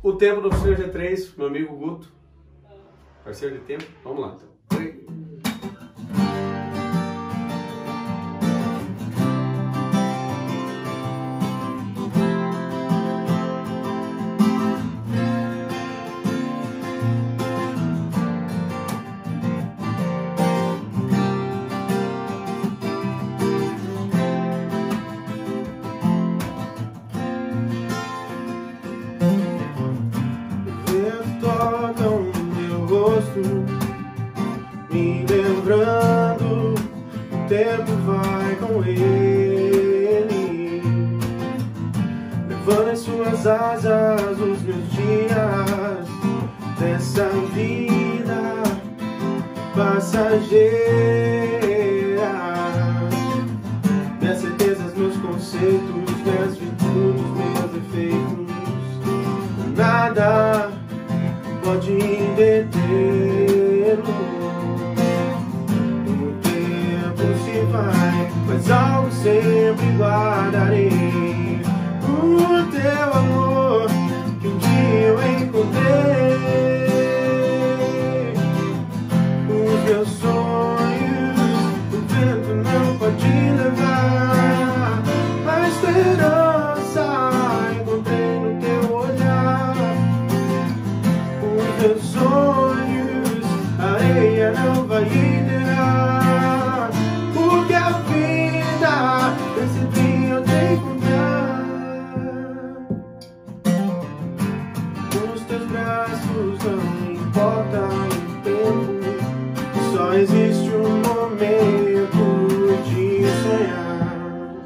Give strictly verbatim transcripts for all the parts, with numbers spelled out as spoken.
O tempo do Oficina G três, meu amigo Guto, parceiro de tempo. Vamos lá, então. Me lembrando, o tempo vai com ele, levando em suas asas os meus dias dessa vida passageira. Minhas certezas, meus conceitos, minhas virtudes, meus defeitos, nada pode detê-lo. O tempo se vai, mas algo sempre guardarei. O teu amor que um dia eu encontrei. Os meus sonhos, o vento não pode levar. A esperança encontrei no teu olhar. Meus sonhos, a areia não vai enterrar, porque a vida recebi eu te encontrar. Nos teus braços não importa o tempo, só existe um momento de sonhar.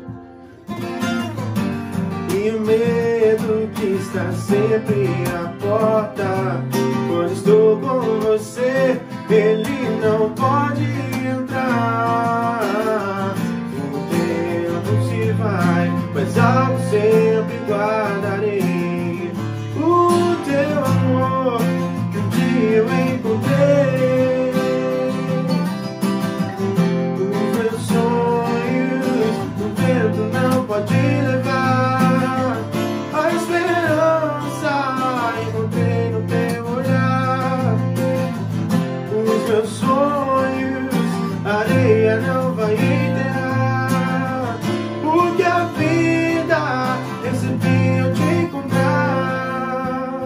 E o medo que está sempre à porta, quando estou com você, ele não pode entrar. O tempo se vai, mas algo sempre guardarei. O teu amor que um dia eu encontrei. Os meus sonhos, o vento não pode levar. A esperança encontrei no teu olhar. Os meus sonhos, a areia não vai enterrar, porque a vida recebi eu te encontrar.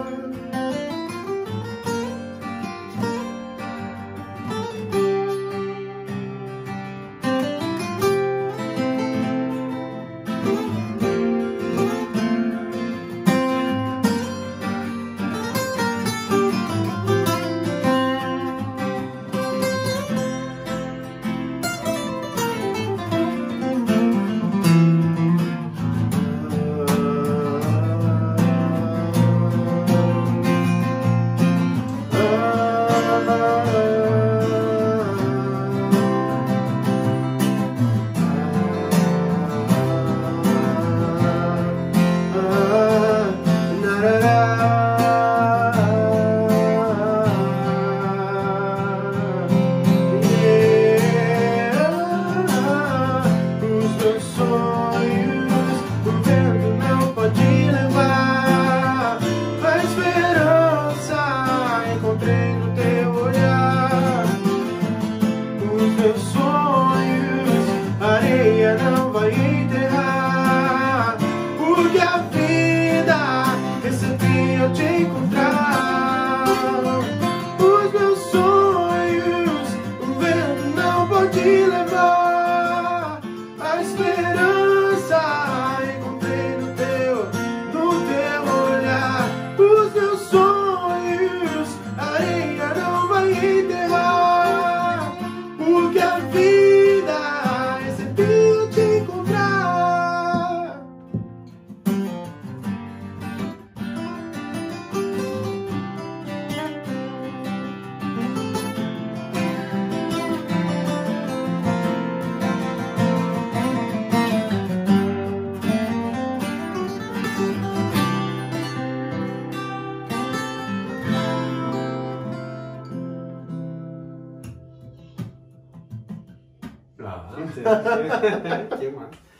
Ah, que massa.